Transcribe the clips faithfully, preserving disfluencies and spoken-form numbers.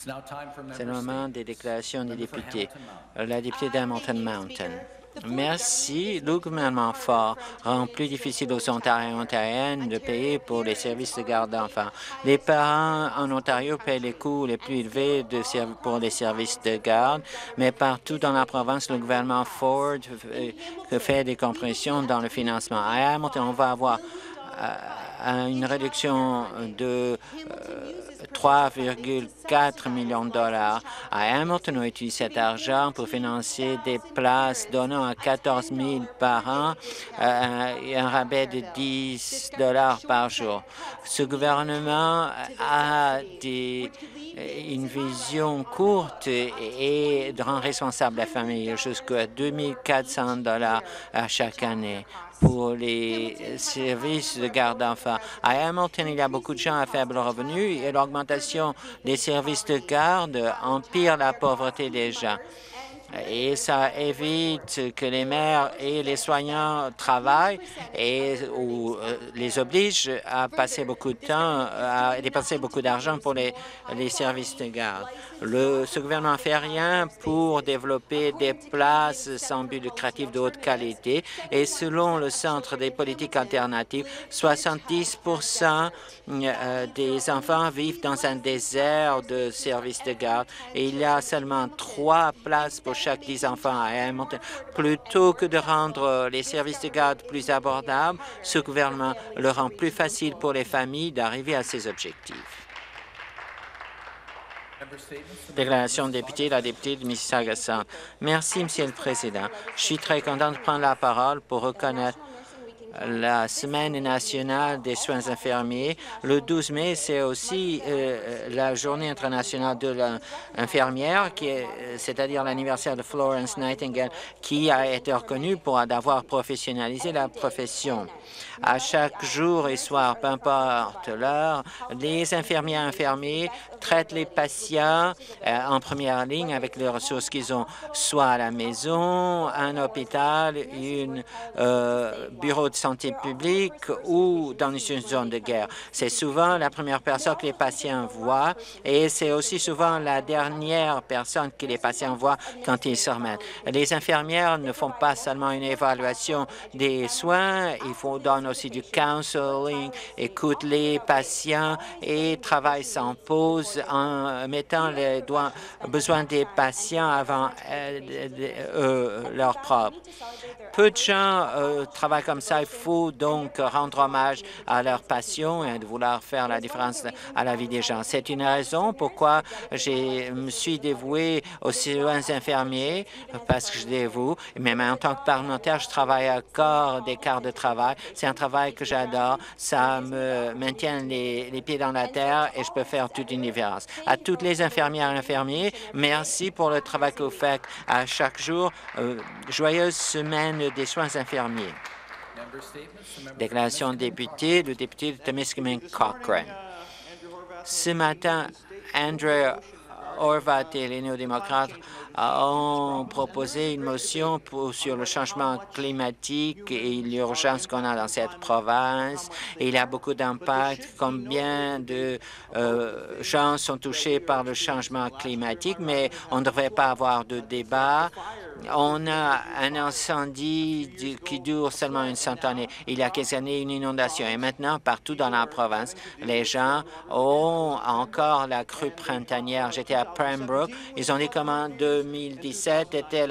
C'est le moment des déclarations des députés. La députée d'Hamilton Mountain. Merci. Le gouvernement fort rend plus difficile aux Ontariens et Ontariennes de payer pour les services de garde d'enfants. Les parents en Ontario paient les coûts les plus élevés de pour les services de garde, mais partout dans la province, le gouvernement Ford fait des compressions dans le financement. À Hamilton, on va avoir euh, une réduction de euh, trois virgule quatre millions de dollars. À Hamilton, on utilise cet argent pour financer des places donnant à quatorze mille par an euh, et un rabais de dix dollars par jour. Ce gouvernement a des, une vision courte et, et rend responsable la famille jusqu'à deux mille quatre cents dollars à chaque année pour les services de garde d'enfants. À Hamilton, il y a beaucoup de gens à faible revenu et l'augmentation des services de garde empire la pauvreté des gens. Et ça évite que les mères et les soignants travaillent et ou euh, les oblige à passer beaucoup de temps, à dépenser beaucoup d'argent pour les, les services de garde. Le, ce gouvernement ne fait rien pour développer des places sans but lucratif de haute qualité et selon le Centre des politiques alternatives, soixante-dix pour cent des enfants vivent dans un désert de services de garde et il y a seulement trois places pour chaque dix enfants à Hamilton. Plutôt que de rendre les services de garde plus abordables, ce gouvernement le rend plus facile pour les familles d'arriver à ces objectifs. Déclaration de député, la députée de Mississauga-Centre. Merci, Monsieur le Président. Je suis très content de prendre la parole pour reconnaître la Semaine nationale des soins infirmiers. Le douze mai, c'est aussi euh, la Journée internationale de l'infirmière, c'est-à-dire l'anniversaire de Florence Nightingale, qui a été reconnue pour avoir professionnalisé la profession. À chaque jour et soir, peu importe l'heure, les infirmières et infirmiers traitent les patients euh, en première ligne avec les ressources qu'ils ont, soit à la maison, un hôpital, un euh, bureau de santé publique ou dans une zone de guerre. C'est souvent la première personne que les patients voient et c'est aussi souvent la dernière personne que les patients voient quand ils se remettent. Les infirmières ne font pas seulement une évaluation des soins, il faut donner aussi du counseling, écoutent les patients et travaillent sans pause en mettant les doigts, besoins des patients avant euh, euh, leur propre. Peu de gens euh, travaillent comme ça. Il faut donc rendre hommage à leur passion et de vouloir faire la différence à la vie des gens. C'est une raison pourquoi je me suis dévoué aux soins infirmiers, parce que je dévoue. Même en tant que parlementaire, je travaille à corps des quarts de travail. C'est un travail que j'adore. Ça me maintient les, les pieds dans la terre et je peux faire toute une différence. À toutes les infirmières et infirmiers, merci pour le travail que vous faites à chaque jour. Euh, joyeuse semaine des soins infirmiers. Déclaration de député, le député de Temiskaming Cochrane. Ce matin, Andrew Horwath et les néo-démocrates ont proposé une motion pour, sur le changement climatique et l'urgence qu'on a dans cette province. Et il y a beaucoup d'impact. Combien de euh, gens sont touchés par le changement climatique, mais on ne devrait pas avoir de débat. On a un incendie du, qui dure seulement une centaine. Il y a quelques années, une inondation. Et maintenant, partout dans la province, les gens ont encore la crue printanière. J'étais à Pembroke. Ils ont dit comment deux mille dix-sept était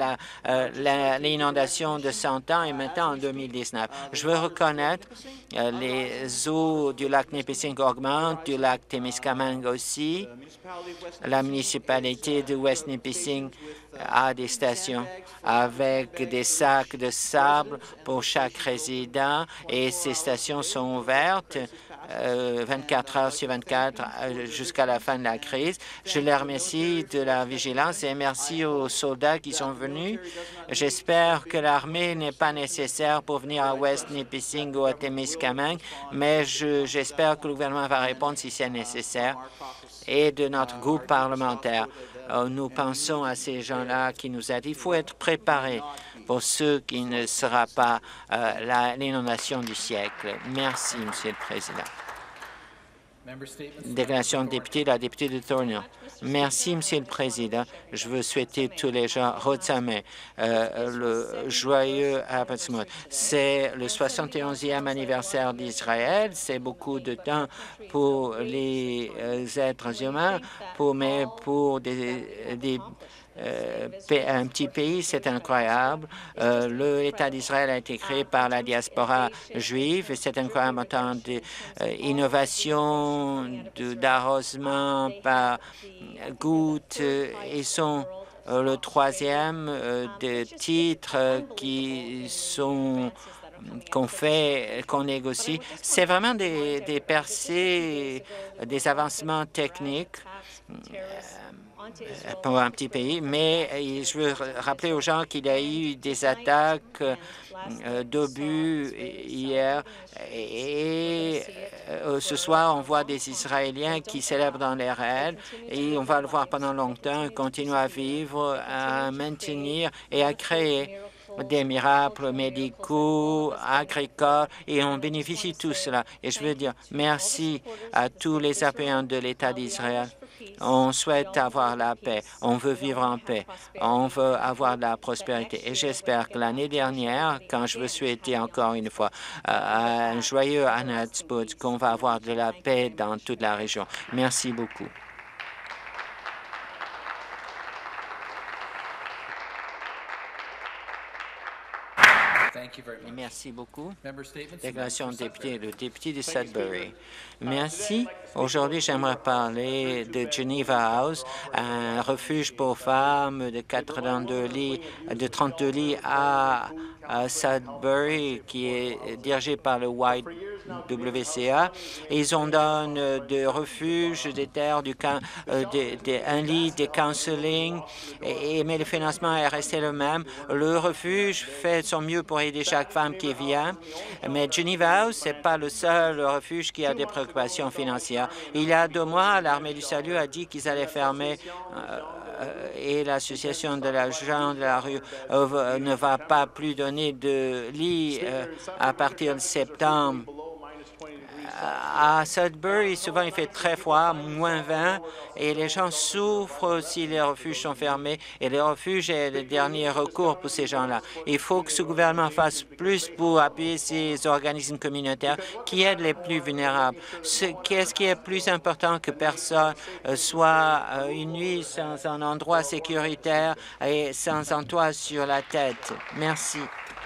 l'inondation de cent ans et maintenant en deux mille dix-neuf. Je veux reconnaître euh, les eaux du lac Nipissing augmentent, du lac Témiscamingue aussi. La municipalité de West Nipissing a des stations avec des sacs de sable pour chaque résident et ces stations sont ouvertes euh, vingt-quatre heures sur vingt-quatre euh, jusqu'à la fin de la crise. Je les remercie de la vigilance et merci aux soldats qui sont venus. J'espère que l'armée n'est pas nécessaire pour venir à West Nipissing ou à Témiscamingue, mais j'espère que le gouvernement va répondre si c'est nécessaire et de notre groupe parlementaire. Nous pensons à ces gens-là qui nous aident. Il faut être préparé pour ceux qui ne sera pas euh, l'inondation du siècle. Merci, Monsieur le Président. Déclaration de député, la députée de Thornhill. Merci, Monsieur le Président. Je veux souhaiter tous les gens Rotsame, euh, le joyeux Habatzmut. C'est le soixante et onzième anniversaire d'Israël. C'est beaucoup de temps pour les euh, êtres humains, pour, mais pour des, des Euh, un petit pays, c'est incroyable. Euh, L'État d'Israël a été créé par la diaspora juive et c'est incroyable en temps d'innovation, d'arrosement par gouttes. Ils sont euh, le troisième euh, des titres qui sont qu'on fait, qu'on négocie. C'est vraiment des, des percées, des avancements techniques pour un petit pays, mais je veux rappeler aux gens qu'il y a eu des attaques d'obus hier et ce soir, on voit des Israéliens qui célèbrent dans les réels et on va le voir pendant longtemps, continuer à vivre, à maintenir et à créer des miracles médicaux, agricoles, et on bénéficie de tout cela. Et je veux dire merci à tous les appuyants de l'État d'Israël. On souhaite avoir la paix, on veut vivre en paix, on veut avoir de la prospérité. Et j'espère que l'année dernière, quand je veux souhaiter encore une fois euh, un joyeux Anatzput, qu'on va avoir de la paix dans toute la région. Merci beaucoup. Merci beaucoup. Déclaration de député, le député de Sudbury. Merci. Aujourd'hui, j'aimerais parler de Geneva House, un refuge pour femmes de quatre-vingt-deux lits, de trente-deux lits à, à Sudbury, qui est dirigé par le Y W C A. Ils ont donné de refuge, des terres, du, euh, de, de, un lit, des counseling, et, et, mais le financement est resté le même. Le refuge fait son mieux pour aider chaque femme qui vient, mais Geneva House, ce n'est pas le seul refuge qui a des préoccupations financières. Il y a deux mois, l'Armée du Salut a dit qu'ils allaient fermer euh, et l'Association de la gens de la rue euh, ne va pas plus donner de lits euh, à partir de septembre. À Sudbury, souvent, il fait très froid, moins vingt, et les gens souffrent si les refuges sont fermés, et les refuges est le dernier recours pour ces gens-là. Il faut que ce gouvernement fasse plus pour appuyer ces organismes communautaires qui aident les plus vulnérables. Qu'est-ce qui est plus important que personne soit une nuit sans un endroit sécuritaire et sans un toit sur la tête? Merci.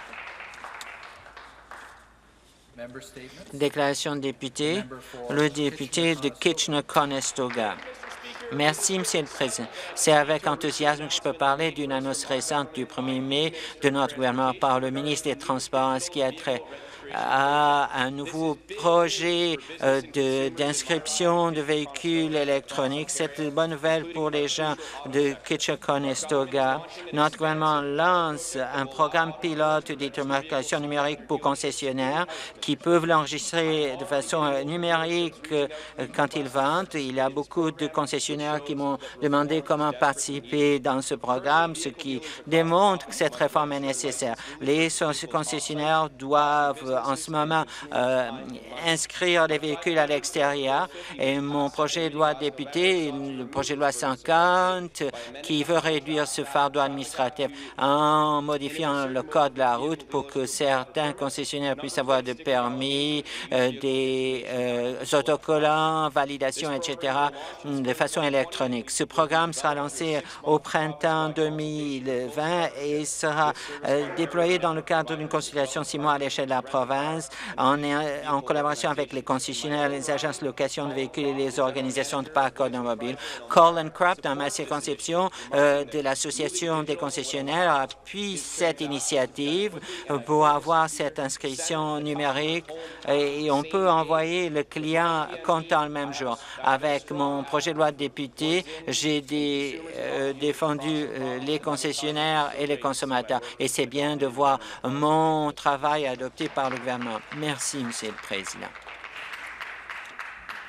Déclaration de député, le député de Kitchener-Conestoga. Merci, Monsieur le Président. C'est avec enthousiasme que je peux parler d'une annonce récente du premier mai de notre gouvernement par le ministre des Transports en ce qui a trait à un nouveau projet euh, d'inscription de, de véhicules électroniques. C'est une bonne nouvelle pour les gens de Kitchener-Conestoga. Notre gouvernement lance un programme pilote d'identification numérique pour concessionnaires qui peuvent l'enregistrer de façon numérique euh, quand ils vendent. Il y a beaucoup de concessionnaires qui m'ont demandé comment participer dans ce programme, ce qui démontre que cette réforme est nécessaire. Les concessionnaires doivent en ce moment euh, inscrire les véhicules à l'extérieur et mon projet de loi député, le projet de loi cinquante, qui veut réduire ce fardeau administratif en modifiant le code de la route pour que certains concessionnaires puissent avoir des permis, euh, des euh, autocollants, validations, et cetera de façon électronique. Ce programme sera lancé au printemps deux mille vingt et sera euh, déployé dans le cadre d'une consultation six mois à l'échelle de la province en, en collaboration avec les concessionnaires, les agences de location de véhicules et les organisations de parcs automobiles. Colin Craft, dans ma circonscription euh, de l'Association des concessionnaires, appuie cette initiative pour avoir cette inscription numérique et, et on peut envoyer le client comptant le même jour. Avec mon projet de loi de député, j'ai des, euh, défendu euh, les concessionnaires et les consommateurs et c'est bien de voir mon travail adopté par le gouvernement. Merci, Monsieur le Président.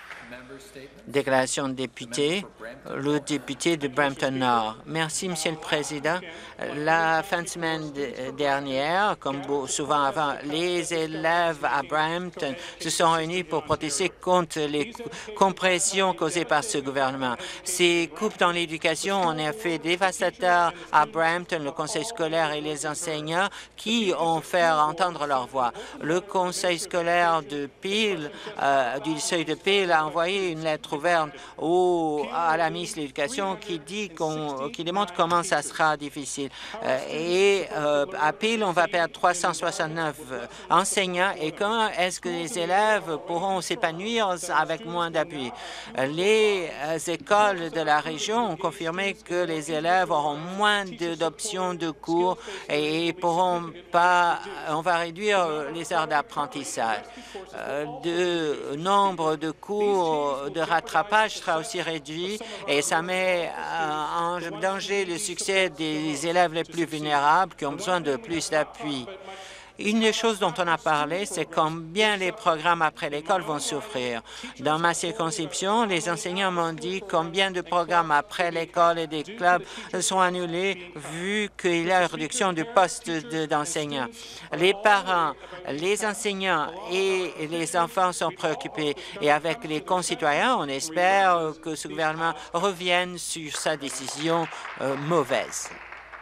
Déclaration de député, le député de Brampton-Nord. Merci, Monsieur le Président. La fin de semaine dernière, comme souvent avant, les élèves à Brampton se sont réunis pour protester contre les compressions causées par ce gouvernement. Ces coupes dans l'éducation ont un effet dévastateur à Brampton, le conseil scolaire et les enseignants qui ont fait entendre leur voix. Le conseil scolaire de Peel, euh, du seuil de Peel, a envoyé une lettre ouverte au, à la ministre de l'Éducation qui dit qu'on, qui démontre comment ça sera difficile. Euh, et euh, à Peel, on va perdre trois cent soixante-neuf enseignants. Et comment est-ce que les élèves pourront s'épanouir avec moins d'appui? Les euh, écoles de la région ont confirmé que les élèves auront moins d'options de cours et pourront pas. On va réduire les heures d'apprentissage. Euh, de nombre de cours de rattrapage sera aussi réduit et ça met en danger le succès des élèves les plus vulnérables qui ont besoin de plus d'appui. Une des choses dont on a parlé, c'est combien les programmes après l'école vont souffrir. Dans ma circonscription, les enseignants m'ont dit combien de programmes après l'école et des clubs sont annulés vu qu'il y a une réduction du poste d'enseignants. Les parents, les enseignants et les enfants sont préoccupés et avec les concitoyens, on espère que ce gouvernement revienne sur sa décision euh, mauvaise.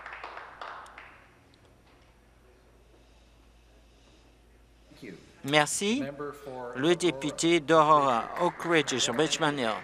Merci. Le député d'Aurora, Oak Ridge, Richmond Hill.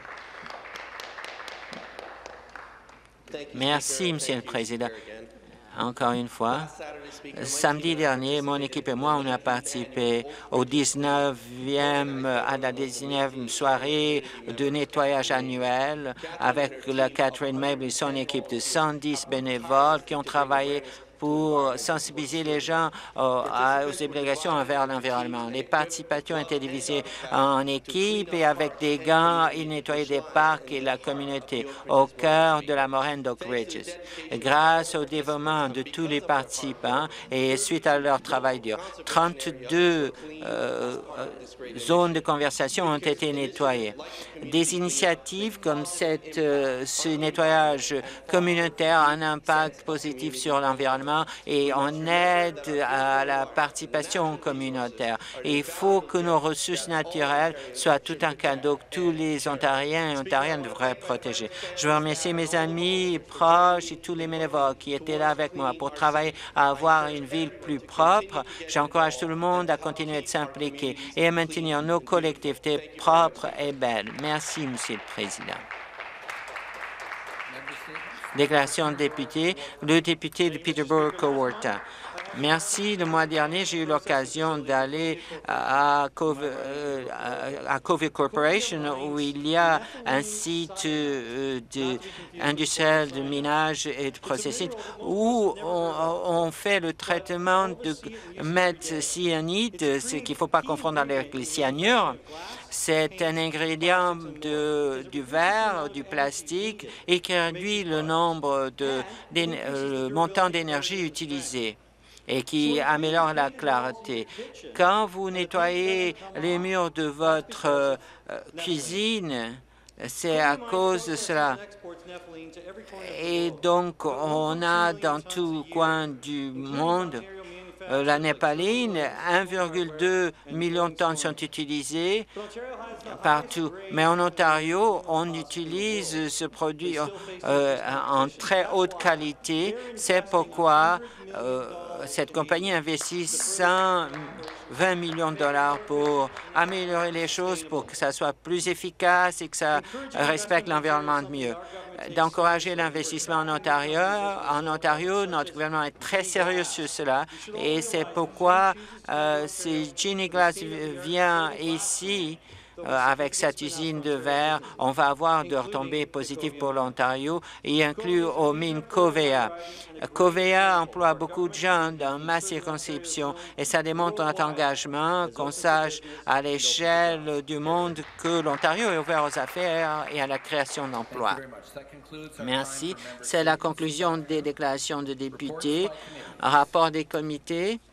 Merci, Monsieur le Président. Encore une fois, samedi dernier, mon équipe et moi, on a participé au dix-neuvième, à la dix-neuvième soirée de nettoyage annuel avec la Catherine Mabel et son équipe de cent dix bénévoles qui ont travaillé pour sensibiliser les gens aux, aux obligations envers l'environnement. Les participations étaient divisées en équipes et avec des gants, ils nettoyaient des parcs et la communauté au cœur de la moraine d'Oak Ridges. Grâce au dévouement de tous les participants et suite à leur travail dur, trente-deux euh, zones de conversation ont été nettoyées. Des initiatives comme cette, euh, ce nettoyage communautaire a un impact positif sur l'environnement et on aide à la participation communautaire. Et il faut que nos ressources naturelles soient tout un cadeau que tous les Ontariens et Ontariennes devraient protéger. Je veux remercier mes amis, proches et tous les bénévoles qui étaient là avec moi pour travailler à avoir une ville plus propre. J'encourage tout le monde à continuer de s'impliquer et à maintenir nos collectivités propres et belles. Merci, Monsieur le Président. Déclaration de député, le député de Peterborough-Coworta. Merci. Le mois dernier, j'ai eu l'occasion d'aller à, euh, à Covey Corporation où il y a un site euh, de, industriel de minage et de processing où on, on fait le traitement de méthcyanide, ce qu'il ne faut pas confondre avec le cyanure. C'est un ingrédient de, du verre, du plastique et qui réduit le nombre de, euh, le montant d'énergie utilisé et qui améliore la clarté. Quand vous nettoyez les murs de votre euh, cuisine, c'est à cause de cela. Et donc, on a dans tout coin du monde Euh, la népaline, un virgule deux million de tonnes sont utilisées partout. Mais en Ontario, on utilise ce produit euh, en très haute qualité. C'est pourquoi euh, cette compagnie investit cent vingt millions de dollars pour améliorer les choses, pour que ça soit plus efficace et que ça respecte l'environnement de mieux. D'encourager l'investissement en Ontario. En Ontario, notre gouvernement est très sérieux sur cela et c'est pourquoi euh, si Ginny Glass vient ici euh, avec cette usine de verre, on va avoir de retombées positives pour l'Ontario et inclus aux mines Covea. Covea emploie beaucoup de gens dans ma circonscription et ça démontre notre engagement, qu'on sache à l'échelle du monde que l'Ontario est ouvert aux affaires et à la création d'emplois. Merci. C'est la conclusion des déclarations de députés. Rapport des comités.